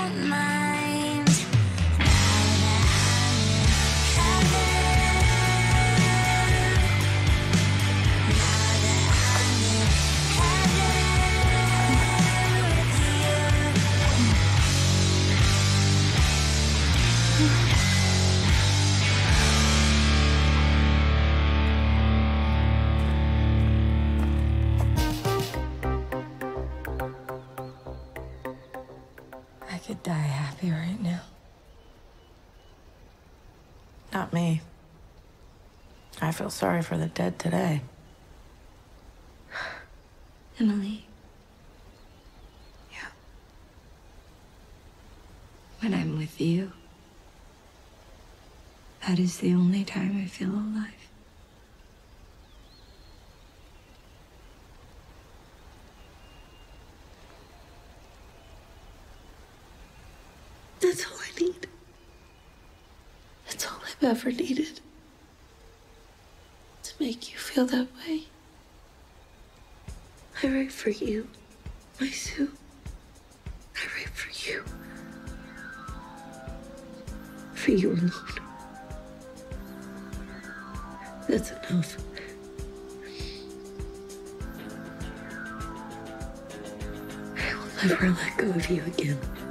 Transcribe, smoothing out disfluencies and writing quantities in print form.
don't mind. Now that I'm in heaven, now that I'm in I could die happy right now. Not me. I feel sorry for the dead today. Emily. Yeah. When I'm with you, that is the only time I feel alive. That's all I need. That's all I've ever needed. To make you feel that way. I write for you, my Sue. I write for you. For you alone. That's enough. I will never let go of you again.